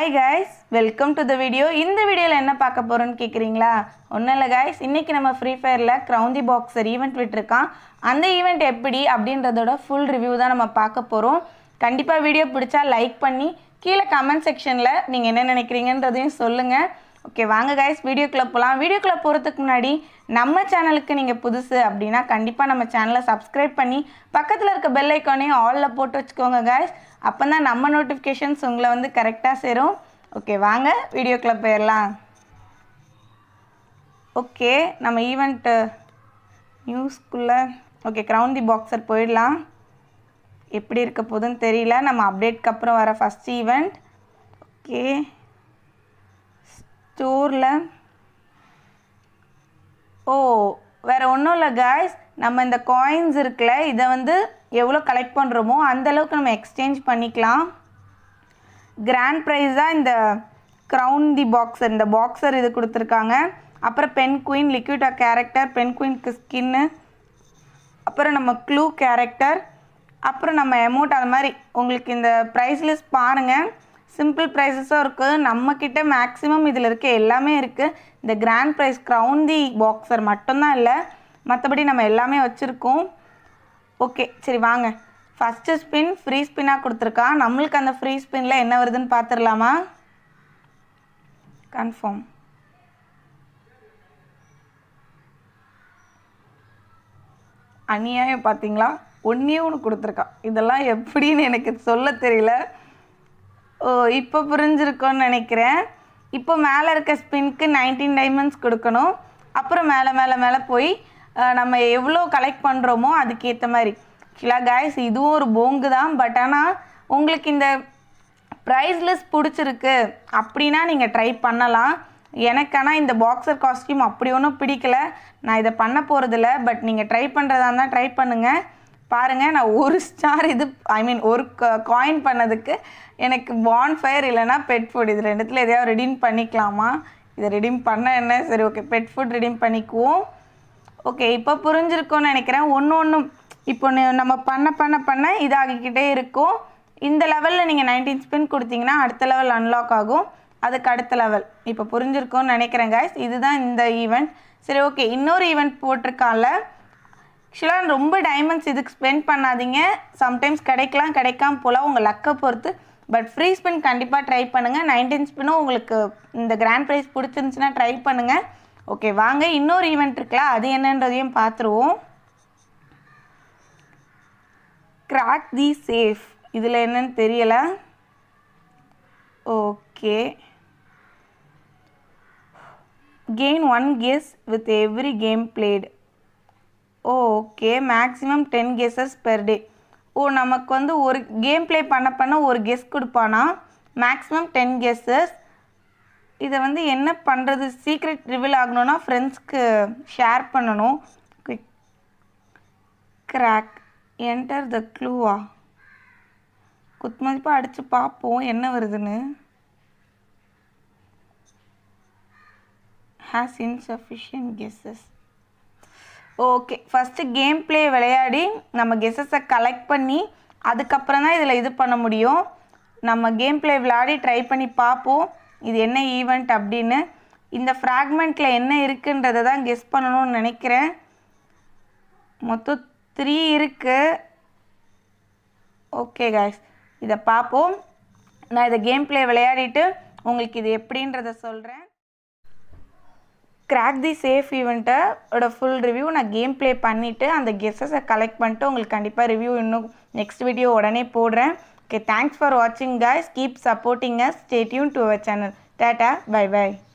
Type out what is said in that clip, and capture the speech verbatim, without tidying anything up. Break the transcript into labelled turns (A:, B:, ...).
A: Hi guys, welcome to the video. இந்த வீடியோல என்ன பார்க்க போறோம்னு கேக்குறீங்களா? ஒண்ணும் இல்ல guys, இன்னைக்கு நம்ம Free Fireல Crown the Boxer ஈவென்ட் விட்டுருக்கான். அந்த ஈவென்ட் எப்படி அப்படின்றதோட full review தான் நம்ம பார்க்க போறோம். கண்டிப்பா வீடியோ பிடிச்சா லைக் பண்ணி கீழ கமெண்ட் செக்ஷன்ல நீங்க என்ன நினைக்கிறீங்கன்றதையும் சொல்லுங்க. ஓகே வாங்க guys, வீடியோக்குள்ள போலாம். வீடியோக்குள்ள போறதுக்கு முன்னாடி நம்ம சேனலுக்கு நீங்க புதுசு அப்படினா கண்டிப்பா நம்ம சேனலை subscribe பண்ணி பக்கத்துல இருக்க பெல் ஐகானையும் ஆல்ல போட்டு வச்சுக்கோங்க guys. அப்பதான் நம்ம நோட்டிஃபிகேஷன்ஸ் உங்களை வந்து கரெக்ட்டா சேரும். ஓகே வாங்க வீடியோக்குள்ள போயிரலாம். ஓகே நம்ம ஈவென்ட் நியூஸ்க்குள்ள ஓகே Crown the Boxer போயிடலாம். எப்படி இருக்க போகுதுன்னு தெரியல. நம்ம அப்டேட்க்கு அப்புறம் வர ஃபர்ஸ்ட் ஈவென்ட். ஓகே ஸ்டோர்ல ஓ வேற ஒன்றும் இல்லை guys, நம்ம இந்த காயின்ஸ் இருக்குல்ல இதை வந்து எவ்வளோ கலெக்ட் பண்ணுறோமோ அந்த அளவுக்கு நம்ம எக்ஸ்சேஞ்ச் பண்ணிக்கலாம். கிராண்ட் ப்ரைஸாக இந்த Crown the Boxer இந்த பாக்ஸர் இது கொடுத்துருக்காங்க. அப்புறம் பென் குயின் லிக்விடா கேரக்டர், பென் குயின்க்கு ஸ்கின்னு, அப்புறம் நம்ம க்ளூ கேரக்டர், அப்புறம் நம்ம அமௌண்ட். அது மாதிரி உங்களுக்கு இந்த ப்ரைஸ் லிஸ்ட் பாருங்கள். சிம்பிள் ப்ரைஸஸும் இருக்குது. நம்மக்கிட்ட மேக்ஸிமம் இதில் இருக்க எல்லாமே இருக்குது. இந்த grand prize Crown the Boxer மட்டும்தான் இல்லை, மற்றபடி நம்ம எல்லாமே வச்சுருக்கோம். ஓகே சரி வாங்க, ஃபஸ்ட்டு ஸ்பின் ஃப்ரீ ஸ்பின்னாக கொடுத்துருக்கான். நம்மளுக்கு அந்த ஃப்ரீ ஸ்பின்னில் என்ன வருதுன்னு பார்த்துடலாமா? கன்ஃபார்ம். அநியாயம் பார்த்தீங்களா, ஒன்றே ஒன்று கொடுத்துருக்கான். இதெல்லாம் எப்படின்னு எனக்கு சொல்ல தெரியல. ஓ இப்போ புரிஞ்சிருக்கோன்னு நினைக்கிறேன். இப்போ மேலே இருக்க ஸ்பின்க்கு நைன்டீன் டைமண்ட்ஸ் கொடுக்கணும். அப்புறம் மேலே மேலே மேலே போய் நம்ம எவ்வளோ கலெக்ட் பண்ணுறோமோ அதுக்கேற்ற மாதிரி. ஆக்சுவலாக கைஸ் இதுவும் ஒரு போங்கு தான், பட் ஆனால் உங்களுக்கு இந்த ப்ரைஸ் லிஸ்ட் பிடிச்சிருக்கு அப்படின்னா நீங்கள் ட்ரை பண்ணலாம். எனக்கு ஆனால் இந்த பாக்ஸர் காஸ்டியூம் அப்படி ஒன்றும் பிடிக்கல, நான் இதை பண்ண போகிறதில்ல. பட் நீங்கள் ட்ரை பண்ணுறதா இருந்தால் ட்ரை பண்ணுங்கள். பாருங்கள் நான் ஒரு ஸ்டார் இது ஐ மீன் ஒரு காயின் பண்ணதுக்கு எனக்கு பான்ஃபயர் இல்லைனா பெட் ஃபுட் இது ரெண்டுத்தில் எதையாவது ரெடீம் பண்ணிக்கலாமா? இதை ரெடீம் பண்ண என்ன, சரி ஓகே பெட் ஃபுட் ரெடீம் பண்ணிக்குவோம். ஓகே இப்போ புரிஞ்சிருக்கோன்னு நினைக்கிறேன். ஒன்று ஒன்றும் இப்போ நம்ம பண்ண பண்ண பண்ண இதாகிக்கிட்டே இருக்கும். இந்த லெவலில் நீங்கள் நைன்டீன் ஸ்பின் கொடுத்தீங்கன்னா அடுத்த லெவல் அன்லாக் ஆகும், அதுக்கு அடுத்த லெவல். இப்போ புரிஞ்சிருக்கோன்னு நினைக்கிறேன் கைஸ். இதுதான் இந்த ஈவெண்ட். சரி ஓகே இன்னொரு ஈவெண்ட் போட்டிருக்கான்ல. ஆக்சுவலாக ரொம்ப டைமண்ட்ஸ் இதுக்கு ஸ்பெண்ட் பண்ணாதீங்க. சம்டைம்ஸ் கிடைக்கலாம் கிடைக்காம போகலாம், உங்கள் லக்கை பொறுத்து. பட் ஃப்ரீ ஸ்பின் கண்டிப்பாக ட்ரை பண்ணுங்கள். நைன்டீன் ஸ்பின்னும் உங்களுக்கு இந்த கிராண்ட் ப்ரைஸ் பிடிச்சிருந்துச்சுன்னா ட்ரை பண்ணுங்கள். ஓகே வாங்க இன்னொரு ஈவெண்ட் இருக்குல்ல அது என்னன்றதையும் பார்த்துருவோம். கிராக் தி சேஃப், இதில் என்னன்னு தெரியல. Okay gain one guess with every game played. Okay maximum ten guesses per day. Oh நமக்கு வந்து ஒரு கேம் ப்ளே பண்ண பண்ண ஒரு கெஸ் கொடுப்பானா, மேக்ஸிமம் டென் கெஸ்ஸஸ். இதை வந்து என்ன பண்ணுறது, சீக்ரெட் ரிவீல் ஆகணும்னா ஃப்ரெண்ட்ஸ்க்கு ஷேர் பண்ணணும். குவிக் கிராக் என்டர் த க்ளூவா, குத்து மதிப்பாக அடித்து பார்ப்போம் என்ன வருதுன்னு. Has insufficient guesses. Okay first game play விளையாடி நம்ம கெஸ்ஸஸை கலெக்ட் பண்ணி அதுக்கப்புறம் தான் இதில் இது பண்ண முடியும். நம்ம கேம் ப்ளே விளையாடி ட்ரை பண்ணி பார்ப்போம் இது என்ன ஈவெண்ட் அப்படின்னு. இந்த ஃப்ராக்மெண்ட்டில் என்ன இருக்குன்றதை தான் கெஸ் பண்ணணும்னு நினைக்கிறேன். மொத்தம் த்ரீ இருக்குது. ஓகே கைஸ் இதை பார்ப்போம். நான் இதை கேம் ப்ளே விளையாடிட்டு உங்களுக்கு இது எப்படின்றத சொல்கிறேன். கிராக் தி சேஃப் ஈவெண்ட்டோட ஃபுல் ரிவ்யூ நான் கேம் ப்ளே பண்ணிவிட்டு அந்த கெஸ்ஸஸை கலெக்ட் பண்ணிட்டு உங்களுக்கு கண்டிப்பாக ரிவ்யூ இன்னும் நெக்ஸ்ட் வீடியோ உடனே போடுறேன். ஓகே தேங்க்ஸ் ஃபார் வாட்சிங் guys, keep supporting us, stay tuned to our channel. Tata bye by.